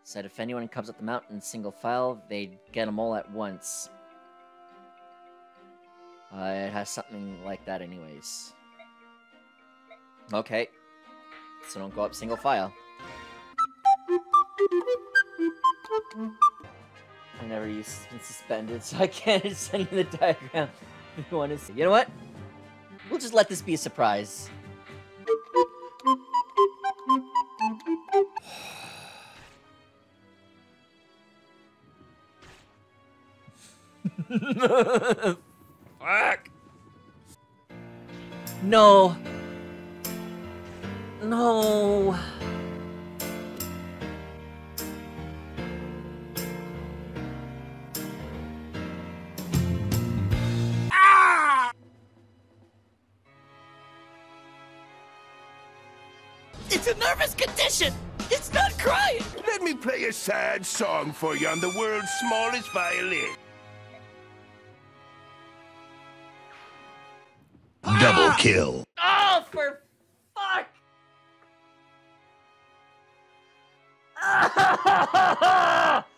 Said if anyone comes up the mountain in single file, they'd get them all at once. It has something like that anyways. Okay. So don't go up single file. I never been suspended, so I can't send you the diagram if you want to see. You know what? We'll just let this be a surprise. Fuck! No! No! Ah! It's a nervous condition! It's not crying! Let me play a sad song for you on the world's smallest violin. Double kill. Oh, for fuck!